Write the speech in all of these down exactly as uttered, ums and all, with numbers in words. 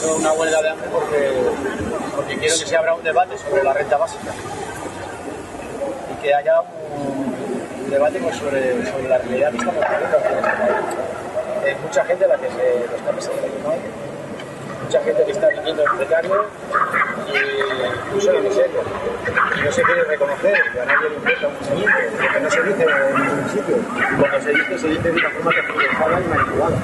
hecho una huelga de hambre porque, porque quiero que se abra un debate sobre la renta básica y que haya un, un debate pues, sobre, sobre la realidad que estamos viviendo aquí en este país. Hay mucha gente a la que se lo está pasando mal, mucha gente que está viviendo en precario y incluso en la miseria. Y no se quiere reconocer, que a nadie le importa un chinindo, porque no se dice en ningún sitio. Cuando se dice, se dice de una forma tergiversada y manipulada.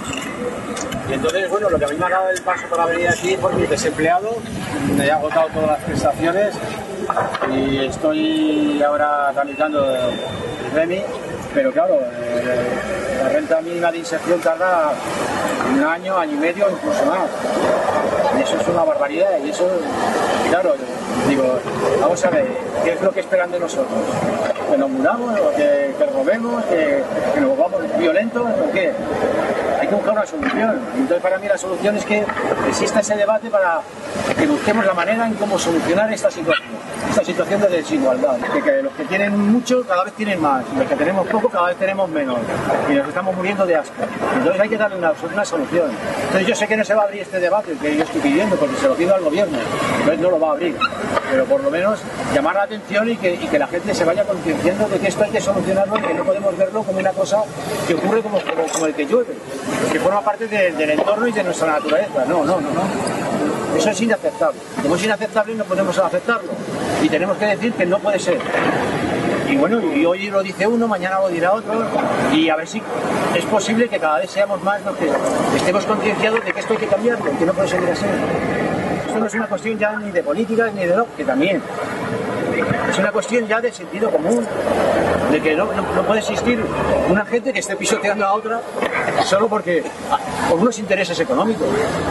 Y entonces, bueno, lo que a mí me ha dado el paso para venir aquí es porque desempleado, me he agotado todas las prestaciones y estoy ahora tramitando el REMI, pero claro, eh, la renta mínima de inserción tarda un año, año y medio, incluso más. Y eso es una barbaridad y eso, claro, digo, vamos a ver, ¿qué es lo que esperan de nosotros? ¿Que nos muramos, o que, que robemos, que, que nos vamos violentos o qué? Hay que buscar una solución. Entonces para mí la solución es que exista ese debate para que busquemos la manera en cómo solucionar esta situación, esta situación de desigualdad, que, que los que tienen mucho cada vez tienen más, y los que tenemos poco cada vez tenemos menos, y nos estamos muriendo de asco. Entonces hay que darle una, una solución. Entonces yo sé que no se va a abrir este debate que yo estoy pidiendo, porque se lo pido al gobierno, entonces no lo va a abrir, pero por lo menos llamar la atención y que, y que la gente se vaya concienciando de que esto hay que solucionarlo y que no podemos verlo como una cosa que ocurre como, como, como el que llueve, que forma parte de, del entorno y de nuestra naturaleza. No, no, no, no. Eso es inaceptable. Como es inaceptable no podemos aceptarlo y tenemos que decir que no puede ser. Y bueno, y hoy lo dice uno, mañana lo dirá otro, y a ver si es posible que cada vez seamos más los que estemos concienciados de que esto hay que cambiarlo, que no puede seguir así. Esto no es una cuestión ya ni de política ni de lo que también. Es una cuestión ya de sentido común, de que no, no, no puede existir una gente que esté pisoteando a otra solo porque por unos intereses económicos.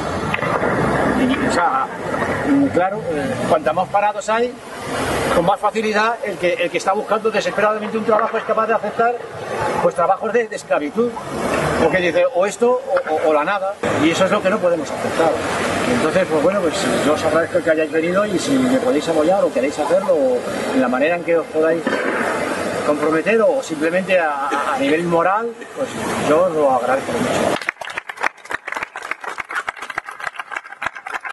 Y, o sea, claro, eh, cuanta más parados hay, con más facilidad el que, el que está buscando desesperadamente un trabajo es capaz de aceptar pues trabajos de, de esclavitud, porque dice o esto o, o, o la nada, y eso es lo que no podemos aceptar. Entonces, pues bueno, pues yo os agradezco que hayáis venido y si me podéis apoyar o queréis hacerlo o en la manera en que os podáis comprometer o simplemente a, a nivel moral, pues yo os lo agradezco mucho.